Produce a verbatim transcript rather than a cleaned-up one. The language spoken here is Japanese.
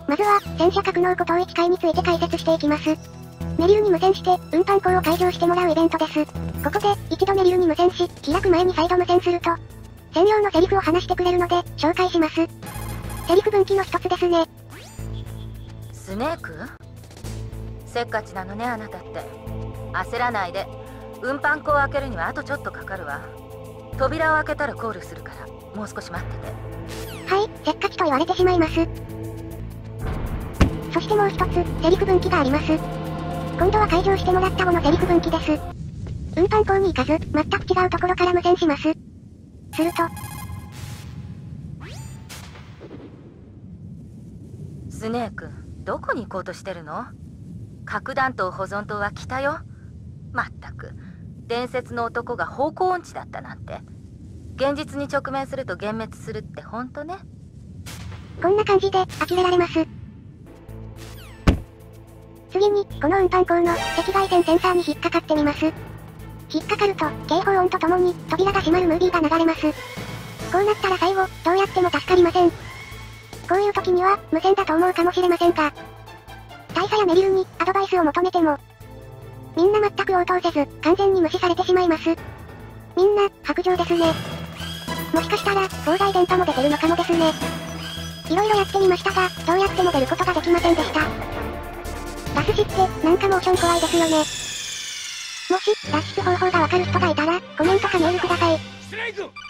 まずは、戦車格納庫統一会について解説していきます。メリルに無線して、運搬庫を開錠してもらうイベントです。ここで、一度メリルに無線し、開く前に再度無線すると、専用のセリフを話してくれるので、紹介します。セリフ分岐の一つですね。 スネーク？せっかちなのね、あなたって。焦らないで。運搬庫を開けるにはあとちょっとかかるわ。扉を開けたらコールするから、もう少し待ってて。 はい、せっかちと言われてしまいます。そしてもう一つ、セリフ分岐があります。今度は開錠してもらった後のセリフ分岐です。運搬庫に行かず、全く違うところから無線します。すると、 スネーク、どこに行こうとしてるの？核弾頭保存棟は来たよ。まったく、伝説の男が方向音痴だったなんて。現実に直面すると幻滅するって本当ね。 こんな感じで、呆れられます。次に、この運搬庫の赤外線センサーに引っかかってみます。引っかかると、警報音とともに、扉が閉まるムービーが流れます。こうなったら最後、どうやっても助かりません。こういう時には、無線だと思うかもしれませんが、大佐やメリルに、アドバイスを求めても、みんな全く応答せず、完全に無視されてしまいます。みんな、白状ですね。もしかしたら、妨害電波も出てるのかもですね。いろいろやってみましたが、どうやっても出ることができませんでした。ラスシって、なんかモーション怖いですよね。もし、脱出方法がわかる人がいたら、コメントかメールください。